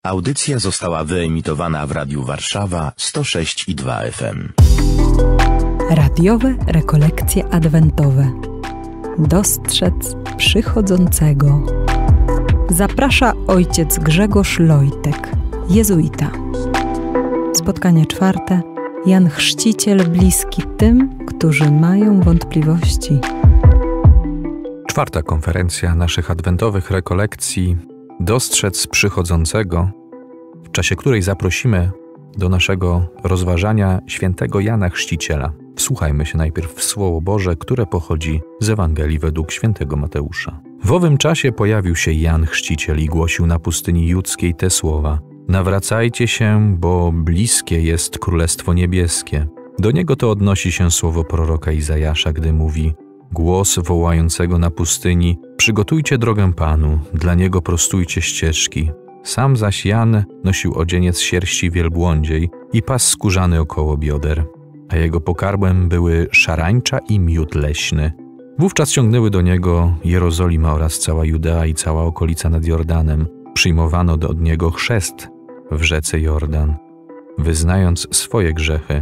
Audycja została wyemitowana w Radiu Warszawa 106,2 FM. Radiowe rekolekcje adwentowe. Dostrzec przychodzącego. Zaprasza ojciec Grzegorz Lojtek, jezuita. Spotkanie czwarte. Jan Chrzciciel bliski tym, którzy mają wątpliwości. Czwarta konferencja naszych adwentowych rekolekcji Dostrzec przychodzącego, w czasie której zaprosimy do naszego rozważania świętego Jana Chrzciciela. Wsłuchajmy się najpierw w Słowo Boże, które pochodzi z Ewangelii według świętego Mateusza. W owym czasie pojawił się Jan Chrzciciel i głosił na pustyni judzkiej te słowa: nawracajcie się, bo bliskie jest Królestwo Niebieskie. Do niego to odnosi się słowo proroka Izajasza, gdy mówi: głos wołającego na pustyni: przygotujcie drogę Panu, dla Niego prostujcie ścieżki. Sam zaś Jan nosił odzieniec sierści wielbłądziej i pas skórzany około bioder, a jego pokarmem były szarańcza i miód leśny. Wówczas ciągnęły do niego Jerozolima oraz cała Judea i cała okolica nad Jordanem. Przyjmowano od niego chrzest w rzece Jordan, wyznając swoje grzechy.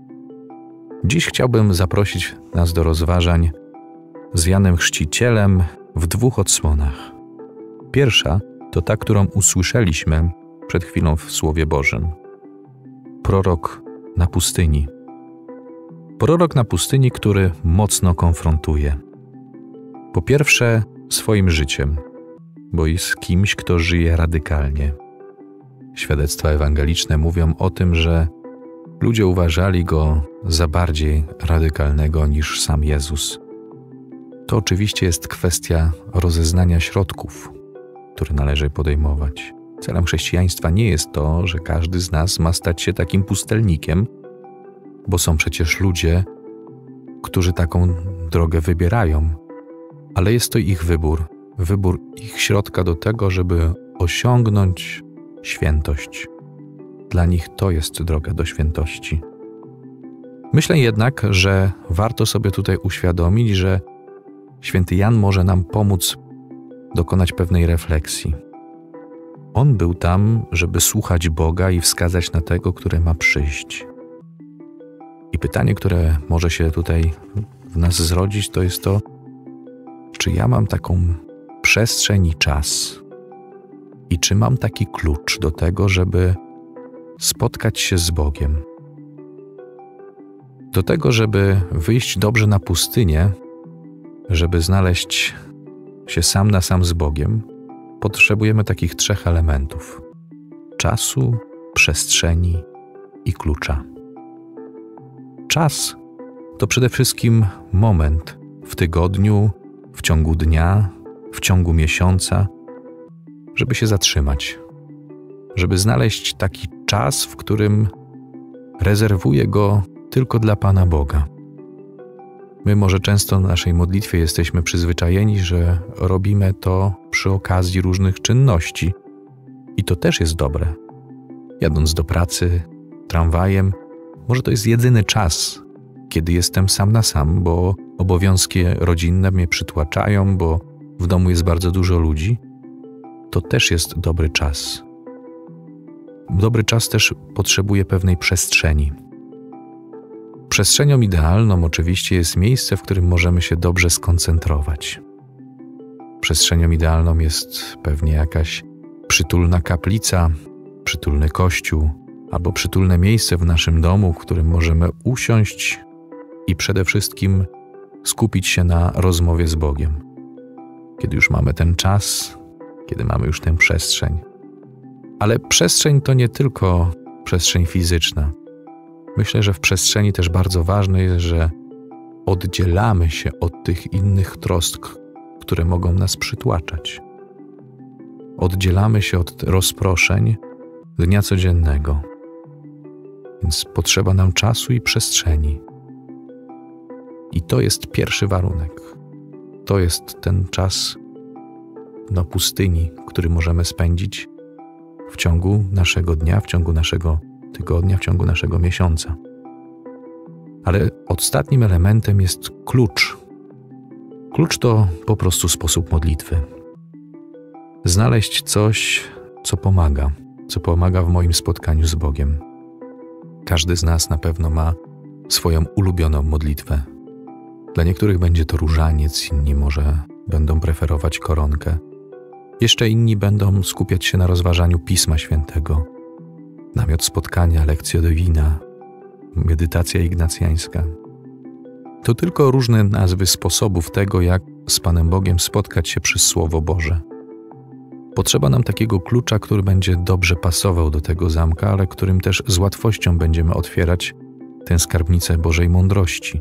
Dziś chciałbym zaprosić nas do rozważań z Janem Chrzcicielem w dwóch odsłonach. Pierwsza to ta, którą usłyszeliśmy przed chwilą w Słowie Bożym. Prorok na pustyni. Prorok na pustyni, który mocno konfrontuje. Po pierwsze swoim życiem, bo jest kimś, kto żyje radykalnie. Świadectwa ewangeliczne mówią o tym, że ludzie uważali go za bardziej radykalnego niż sam Jezus. To oczywiście jest kwestia rozeznania środków, które należy podejmować. Celem chrześcijaństwa nie jest to, że każdy z nas ma stać się takim pustelnikiem, bo są przecież ludzie, którzy taką drogę wybierają, ale jest to ich wybór ich środka do tego, żeby osiągnąć świętość. Dla nich to jest droga do świętości. Myślę jednak, że warto sobie tutaj uświadomić, że święty Jan może nam pomóc dokonać pewnej refleksji. On był tam, żeby słuchać Boga i wskazać na tego, który ma przyjść. I pytanie, które może się tutaj w nas zrodzić, to jest to, czy ja mam taką przestrzeń i czas i czy mam taki klucz do tego, żeby spotkać się z Bogiem. Do tego, żeby wyjść dobrze na pustynię, żeby znaleźć się sam na sam z Bogiem, potrzebujemy takich trzech elementów: czasu, przestrzeni i klucza. Czas to przede wszystkim moment w tygodniu, w ciągu dnia, w ciągu miesiąca, żeby się zatrzymać, żeby znaleźć taki czas, w którym rezerwuję go tylko dla Pana Boga. My może często w naszej modlitwie jesteśmy przyzwyczajeni, że robimy to przy okazji różnych czynności. I to też jest dobre. Jadąc do pracy, tramwajem, może to jest jedyny czas, kiedy jestem sam na sam, bo obowiązki rodzinne mnie przytłaczają, bo w domu jest bardzo dużo ludzi. To też jest dobry czas. Dobry czas też potrzebuje pewnej przestrzeni. Przestrzenią idealną oczywiście jest miejsce, w którym możemy się dobrze skoncentrować. Przestrzenią idealną jest pewnie jakaś przytulna kaplica, przytulny kościół albo przytulne miejsce w naszym domu, w którym możemy usiąść i przede wszystkim skupić się na rozmowie z Bogiem. Kiedy już mamy ten czas, kiedy mamy już tę przestrzeń. Ale przestrzeń to nie tylko przestrzeń fizyczna. Myślę, że w przestrzeni też bardzo ważne jest, że oddzielamy się od tych innych trosk, które mogą nas przytłaczać. Oddzielamy się od rozproszeń dnia codziennego. Więc potrzeba nam czasu i przestrzeni. I to jest pierwszy warunek. To jest ten czas na pustyni, który możemy spędzić w ciągu naszego dnia, w ciągu naszego tygodnia, w ciągu naszego miesiąca. Ale ostatnim elementem jest klucz. Klucz to po prostu sposób modlitwy. Znaleźć coś, co pomaga. co pomaga w moim spotkaniu z Bogiem. Każdy z nas na pewno ma swoją ulubioną modlitwę. Dla niektórych będzie to różaniec, inni może będą preferować koronkę. Jeszcze inni będą skupiać się na rozważaniu Pisma Świętego, namiot spotkania, lekcja divina, medytacja ignacjańska. To tylko różne nazwy sposobów tego, jak z Panem Bogiem spotkać się przez Słowo Boże. Potrzeba nam takiego klucza, który będzie dobrze pasował do tego zamka, ale którym też z łatwością będziemy otwierać tę skarbnicę Bożej mądrości.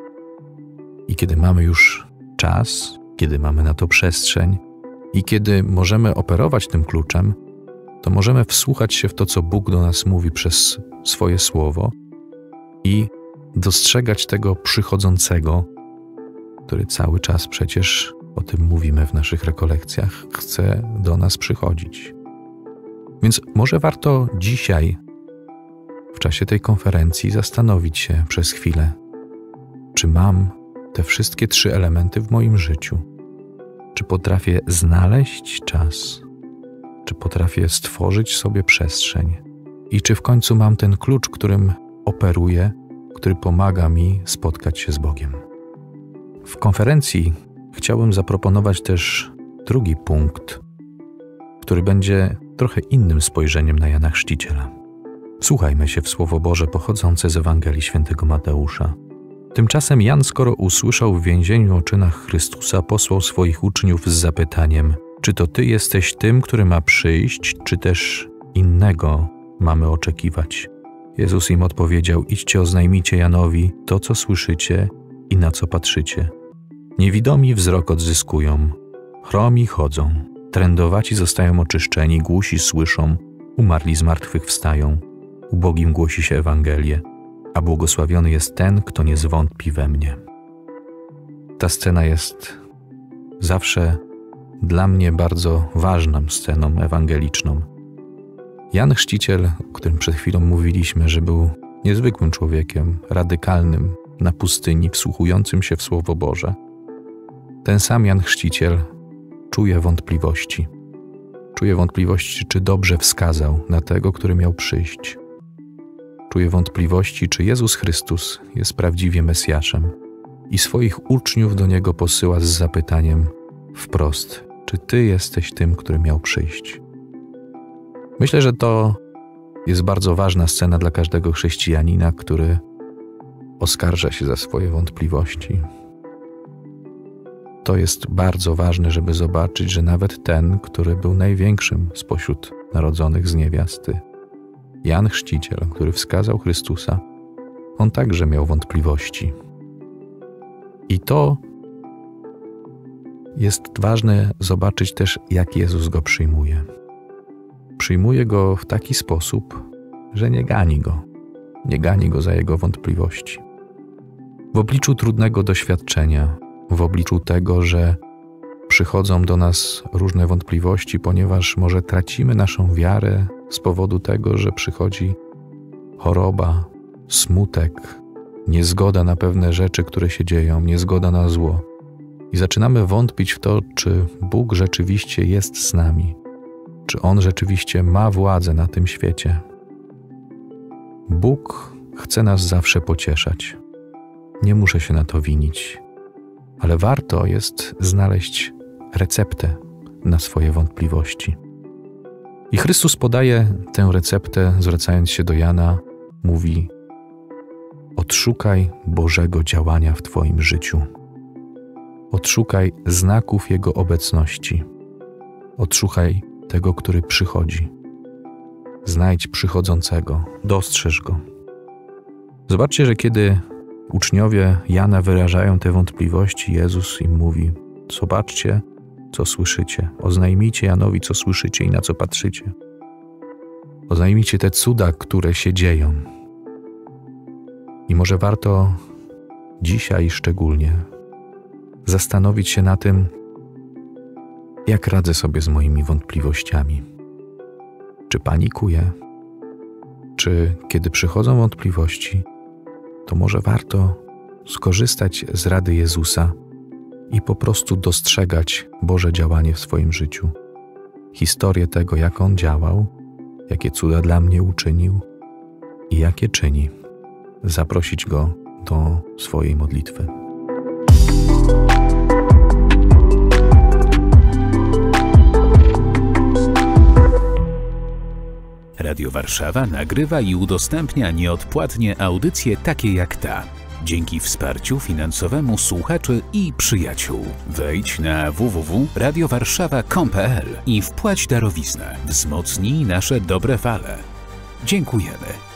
I kiedy mamy już czas, kiedy mamy na to przestrzeń i kiedy możemy operować tym kluczem, to możemy wsłuchać się w to, co Bóg do nas mówi przez swoje Słowo i dostrzegać tego przychodzącego, który cały czas przecież, o tym mówimy w naszych rekolekcjach, chce do nas przychodzić. Więc może warto dzisiaj, w czasie tej konferencji, zastanowić się przez chwilę, czy mam te wszystkie 3 elementy w moim życiu. Czy potrafię znaleźć czas? Czy potrafię stworzyć sobie przestrzeń? I czy w końcu mam ten klucz, którym operuję, który pomaga mi spotkać się z Bogiem? W konferencji chciałbym zaproponować też drugi punkt, który będzie trochę innym spojrzeniem na Jana Chrzciciela. Wsłuchajmy się w Słowo Boże pochodzące z Ewangelii Świętego Mateusza. Tymczasem Jan, skoro usłyszał w więzieniu o czynach Chrystusa, posłał swoich uczniów z zapytaniem: czy to Ty jesteś tym, który ma przyjść, czy też innego mamy oczekiwać? Jezus im odpowiedział: idźcie, oznajmijcie Janowi to, co słyszycie i na co patrzycie. Niewidomi wzrok odzyskują, chromi chodzą, trędowaci zostają oczyszczeni, głusi słyszą, umarli z martwych wstają, ubogim głosi się Ewangelię, a błogosławiony jest ten, kto nie zwątpi we mnie. Ta scena jest zawsze dla mnie bardzo ważną sceną ewangeliczną. Jan Chrzciciel, o którym przed chwilą mówiliśmy, że był niezwykłym człowiekiem, radykalnym, na pustyni, wsłuchującym się w Słowo Boże, ten sam Jan Chrzciciel czuje wątpliwości. Czuje wątpliwości, czy dobrze wskazał na tego, który miał przyjść. Czuje wątpliwości, czy Jezus Chrystus jest prawdziwie Mesjaszem i swoich uczniów do Niego posyła z zapytaniem wprost: czy Ty jesteś tym, który miał przyjść? Myślę, że to jest bardzo ważna scena dla każdego chrześcijanina, który oskarża się za swoje wątpliwości. To jest bardzo ważne, żeby zobaczyć, że nawet ten, który był największym spośród narodzonych z niewiasty, Jan Chrzciciel, który wskazał Chrystusa, on także miał wątpliwości. I to jest ważne zobaczyć też, jak Jezus go przyjmuje. Przyjmuje go w taki sposób, że nie gani go. Nie gani go za jego wątpliwości. W obliczu trudnego doświadczenia, w obliczu tego, że przychodzą do nas różne wątpliwości, ponieważ może tracimy naszą wiarę z powodu tego, że przychodzi choroba, smutek, niezgoda na pewne rzeczy, które się dzieją, niezgoda na zło. I zaczynamy wątpić w to, czy Bóg rzeczywiście jest z nami, czy On rzeczywiście ma władzę na tym świecie. Bóg chce nas zawsze pocieszać. Nie muszę się na to winić, ale warto jest znaleźć receptę na swoje wątpliwości. I Chrystus podaje tę receptę, zwracając się do Jana, mówi: odszukaj Bożego działania w Twoim życiu. Odszukaj znaków Jego obecności. Odszukaj tego, który przychodzi. Znajdź przychodzącego, dostrzeż Go. Zobaczcie, że kiedy uczniowie Jana wyrażają te wątpliwości, Jezus im mówi: zobaczcie, co słyszycie. Oznajmijcie Janowi, co słyszycie i na co patrzycie. Oznajmijcie te cuda, które się dzieją. I może warto dzisiaj szczególnie zastanowić się na tym, jak radzę sobie z moimi wątpliwościami. Czy panikuję? Czy kiedy przychodzą wątpliwości, to może warto skorzystać z rady Jezusa i po prostu dostrzegać Boże działanie w swoim życiu. Historię tego, jak On działał, jakie cuda dla mnie uczynił i jakie czyni, zaprosić Go do swojej modlitwy. Radio Warszawa nagrywa i udostępnia nieodpłatnie audycje takie jak ta. Dzięki wsparciu finansowemu słuchaczy i przyjaciół. Wejdź na www.radiowarszawa.com.pl i wpłać darowiznę. Wzmocnij nasze dobre fale. Dziękujemy.